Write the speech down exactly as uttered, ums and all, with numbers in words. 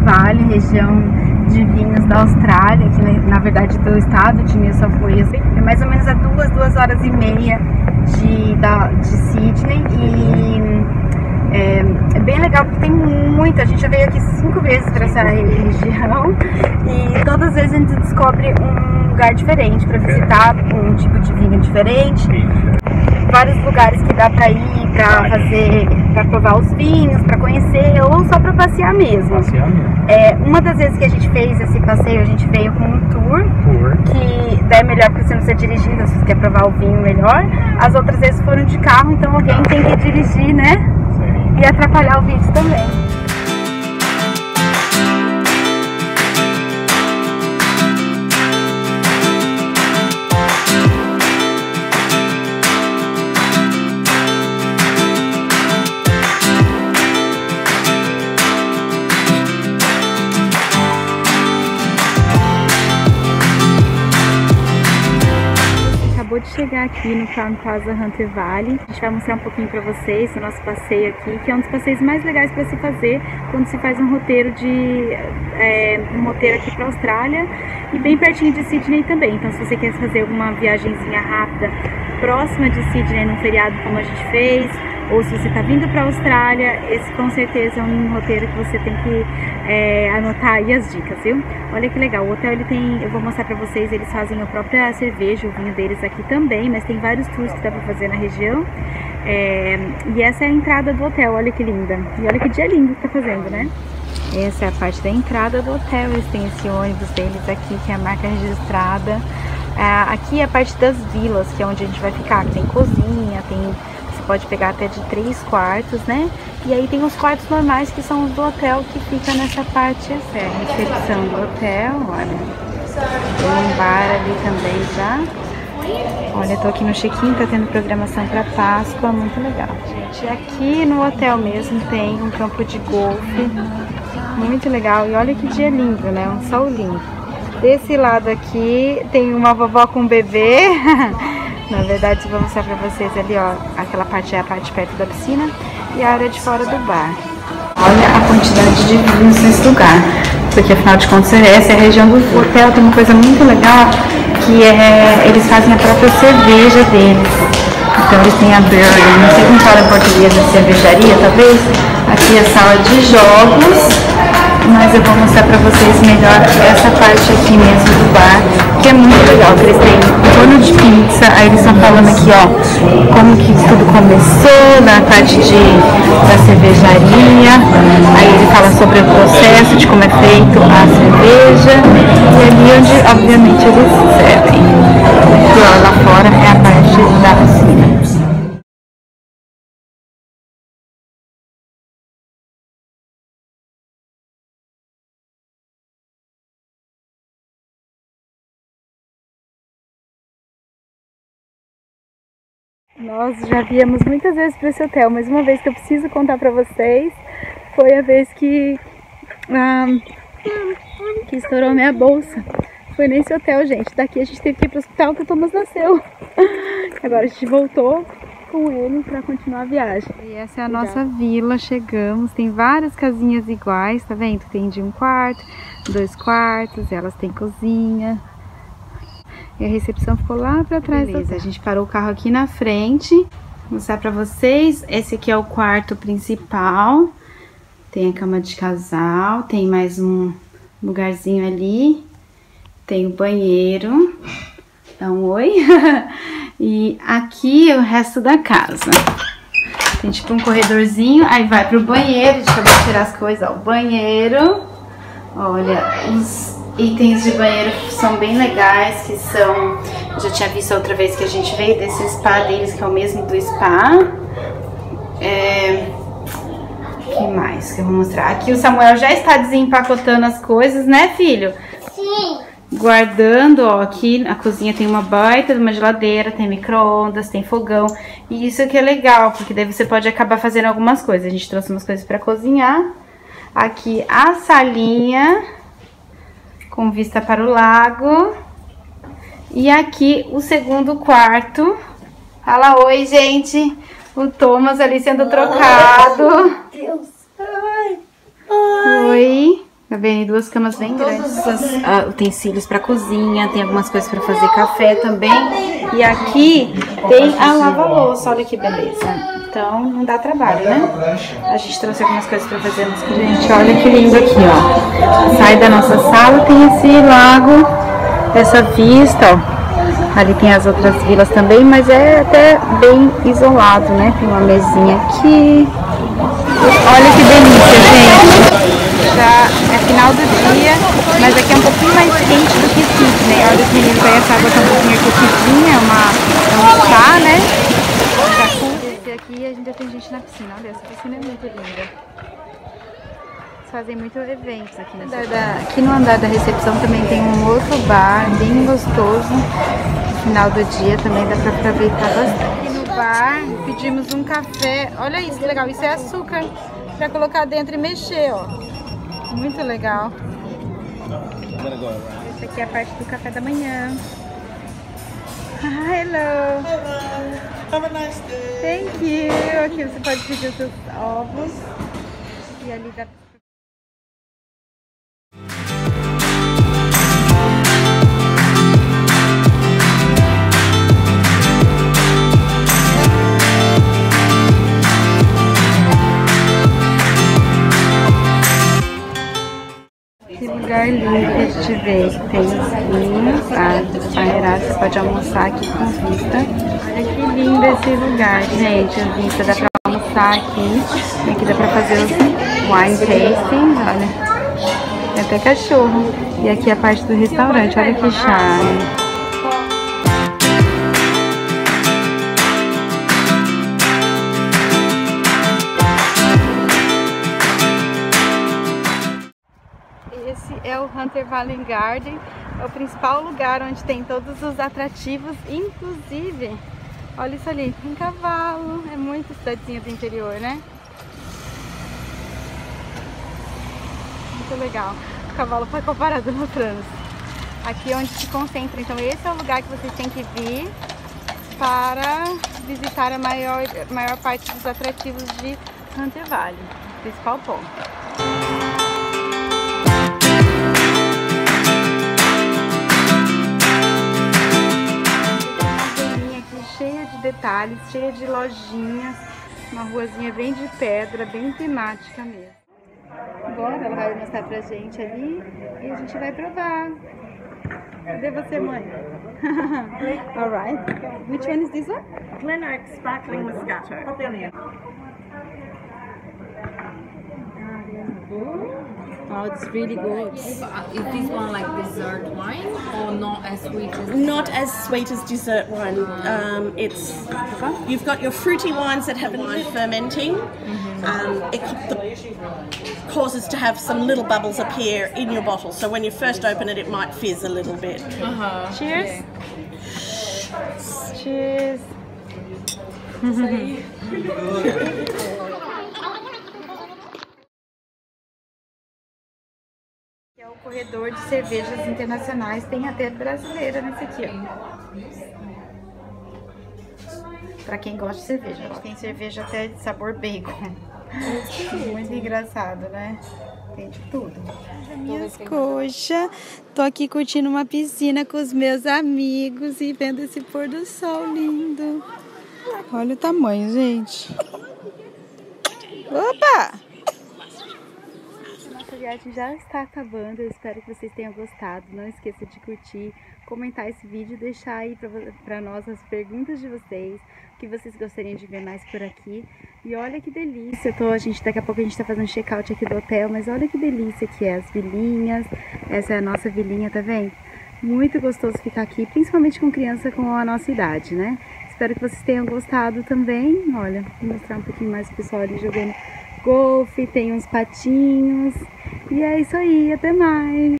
Valley, região de vinhos da Austrália, que na, na verdade do estado de New South Wales. É mais ou menos a duas, duas horas e meia de, da, de Sydney e é, é bem legal porque tem muito, a gente já veio aqui cinco vezes para essa região e todas as vezes a gente descobre um lugar diferente para visitar, um tipo de vinho diferente. Vários lugares que dá para ir para fazer, para provar os vinhos, para conhecer ou só para passear mesmo. Passear mesmo. É, uma das vezes que a gente fez esse passeio, a gente veio com um tour, Tour. que daí é melhor porque você não precisa dirigindo, se você quer provar o vinho melhor. As outras vezes foram de carro, então alguém tem que dirigir, né? Sim. E atrapalhar o vídeo também. Acabou de chegar aqui no Crowne Plaza Hunter Valley. A gente vai mostrar um pouquinho pra vocês o nosso passeio aqui, que é um dos passeios mais legais para se fazer quando se faz um roteiro de é, um roteiro aqui pra Austrália e bem pertinho de Sydney também. Então se você quer fazer alguma viagenzinha rápida próxima de Sydney num feriado como a gente fez, ou se você está vindo para a Austrália, esse com certeza é um roteiro que você tem que é, anotar aí as dicas, viu? Olha que legal, o hotel ele tem, eu vou mostrar para vocês, eles fazem a própria cerveja, o vinho deles aqui também, mas tem vários tours que dá para fazer na região. É, e essa é a entrada do hotel, olha que linda. E olha que dia lindo que tá fazendo, né? Essa é a parte da entrada do hotel, eles têm esse ônibus deles aqui, que é a marca registrada. É, aqui é a parte das vilas, que é onde a gente vai ficar, tem cozinha, tem... pode pegar até de três quartos, né? E aí tem os quartos normais que são os do hotel, que fica nessa parte, essa é a recepção do hotel, olha. Tem um bar ali também já. Olha, tô aqui no check-in, tá tendo programação para Páscoa, muito legal. Gente, aqui no hotel mesmo tem um campo de golfe, muito legal. E olha que dia lindo, né? Um sol lindo. Desse lado aqui tem uma vovó com um bebê. Na verdade, eu vou mostrar pra vocês ali, ó, aquela parte é a parte perto da piscina e a área de fora do bar. Olha a quantidade de vinhos nesse lugar, porque afinal de contas essa é a região do hotel, tem uma coisa muito legal, que é, eles fazem a própria cerveja deles. Então eles têm a brewery, não sei como fala em português, a cervejaria talvez, aqui é a sala de jogos. Mas eu vou mostrar pra vocês melhor essa parte aqui mesmo do bar, que é muito legal, que eles têm um torno de pizza, aí eles estão falando aqui, ó, como que tudo começou, na parte de, da cervejaria, aí ele fala sobre o processo, de como é feito a cerveja, e ali onde, obviamente, eles servem. E ó, lá fora é a parte da piscina. Nós já viemos muitas vezes para esse hotel, mas uma vez que eu preciso contar para vocês, foi a vez que, ah, que estourou minha bolsa. Foi nesse hotel, gente. Daqui a gente teve que ir para o hospital que o Thomas nasceu. Agora a gente voltou com ele para continuar a viagem. E essa é a nossa vila, chegamos. Tem várias casinhas iguais, tá vendo? Tem de um quarto, dois quartos, elas têm cozinha. E a recepção ficou lá pra trás. Beleza, a gente parou o carro aqui na frente. Vou mostrar pra vocês. Esse aqui é o quarto principal. Tem a cama de casal. Tem mais um lugarzinho ali. Tem o banheiro. Dá um oi. E aqui é o resto da casa. Tem tipo um corredorzinho. Aí vai pro banheiro. Deixa eu tirar as coisas. Ó, o banheiro. Olha, os itens de banheiro são bem legais, que são... Eu já tinha visto outra vez que a gente veio desse spa deles, que é o mesmo do spa. É... O que mais que eu vou mostrar? Aqui o Samuel já está desempacotando as coisas, né, filho? Sim. Guardando, ó, aqui na cozinha tem uma baita de uma geladeira, tem micro-ondas, tem fogão. E isso que é legal, porque daí você pode acabar fazendo algumas coisas. A gente trouxe umas coisas para cozinhar. Aqui a salinha com vista para o lago. E aqui o segundo quarto. Fala oi, gente. O Thomas ali sendo trocado. Deus. Ai. Oi. Tá vendo? Duas camas bem grandes. Todos os uh, utensílios para cozinha, tem algumas coisas para fazer café também. E aqui tem a lava-louça, olha que beleza. Então não dá trabalho, né? A gente trouxe algumas coisas para fazer nos cozinhos. Gente, olha que lindo aqui, ó. Sai da nossa sala, tem esse lago, essa vista, ó. Ali tem as outras vilas também, mas é até bem isolado, né? Tem uma mesinha aqui. Olha que delícia, gente. Já é final do dia, mas aqui é um pouquinho mais quente do que Sydney. Olha os meninos aí, essa água tá um pouquinho aquecidinha, é, uma, é um spa, né? Esse aqui a gente já tem gente na piscina. Olha, essa piscina é muito linda. Eles fazem muitos eventos aqui nessa da, Aqui no andar da recepção também tem um outro bar bem gostoso. No final do dia também dá pra aproveitar bastante. Aqui no bar pedimos um café. Olha isso que legal, isso é açúcar pra colocar dentro e mexer, ó. Muito legal. Essa aqui é a parte do café da manhã. Hello. Have a nice day. Thank you. Aqui você pode pedir os seus ovos. E ali dá... Que lugar lindo que a gente vê. Tem os vinhos, tá? Pairado, você pode almoçar aqui com vista. Olha que lindo esse lugar, gente. A vista dá pra almoçar aqui. E aqui dá pra fazer os wine tasting. Olha, tem até cachorro. E aqui é a parte do restaurante. Olha que charme. Esse é o Hunter Valley Garden, é o principal lugar onde tem todos os atrativos, inclusive, olha isso ali, tem cavalo, é muito cidadezinha do interior, né? Muito legal, o cavalo foi comparado no trânsito. Aqui é onde se concentra, então esse é o lugar que vocês têm que vir para visitar a maior, maior parte dos atrativos de Hunter Valley, principal ponto. Cheia de detalhes, cheia de lojinhas, uma ruazinha bem de pedra, bem temática mesmo. Agora ela vai mostrar pra gente ali e a gente vai provar. Cadê você, mãe? Alright. Which one is this one? Glenark Sparkling Moscato. Oh, it's really good. Is this one like dessert wine or not as sweet as Not as sweet as dessert wine. Um, it's you've got your fruity wines that haven't been fermenting. Um, it the, causes to have some little bubbles appear in your bottle. So when you first open it, it might fizz a little bit. Uh-huh. Cheers. Cheers. É o corredor de cervejas internacionais, tem até brasileira nesse aqui, ó. Pra quem gosta de cerveja, a gente tem cerveja até de sabor bacon. Muito engraçado, né? Tem de tudo. Minhas coxas, tô aqui curtindo uma piscina com os meus amigos e vendo esse pôr do sol lindo. Olha o tamanho, gente. Opa! Nossa viagem já está acabando, eu espero que vocês tenham gostado. Não esqueça de curtir, comentar esse vídeo, deixar aí para nós as perguntas de vocês, o que vocês gostariam de ver mais por aqui. E olha que delícia, eu tô, a gente, daqui a pouco a gente tá fazendo check-out aqui do hotel, mas olha que delícia que é as vilinhas. Essa é a nossa vilinha, tá vendo? Muito gostoso ficar aqui, principalmente com criança com a nossa idade, né? Espero que vocês tenham gostado também. Olha, vou mostrar um pouquinho mais o pessoal ali jogando golfe, tem uns patinhos. E é isso aí, até mais!